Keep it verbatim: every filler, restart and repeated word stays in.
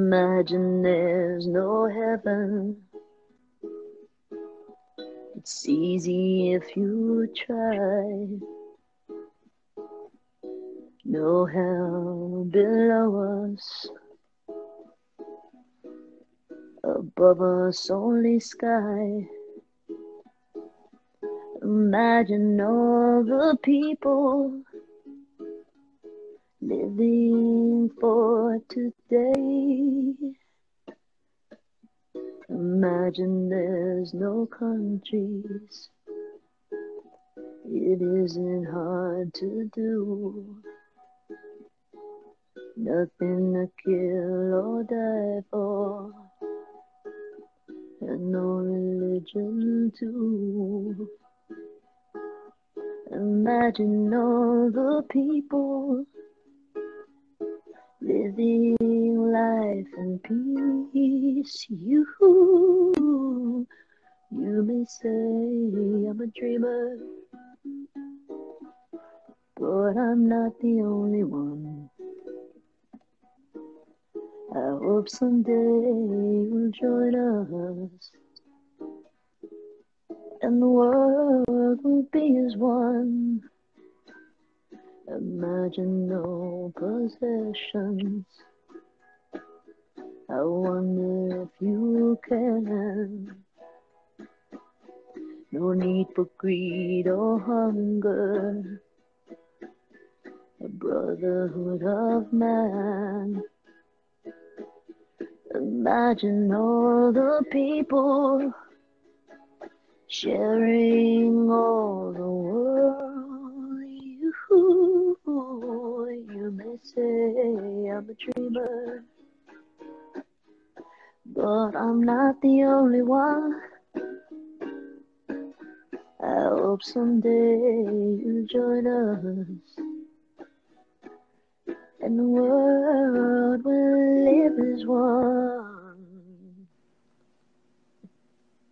Imagine there's no heaven. It's easy if you try. No hell below us. Above us only sky. Imagine all the people living for today. Imagine there's no countries. It isn't hard to do. Nothing to kill or die for. And no religion too. Imagine all the people living life in peace. You, you may say I'm a dreamer, but I'm not the only one. I hope someday you'll join us, and the world will be as one. Imagine no possessions. I wonder if you can. No need for greed or hunger. A brotherhood of man. Imagine all the people sharing all the world. You, you may say I'm a dreamer, but I'm not the only one. I hope someday you'll join us, and the world will live as one.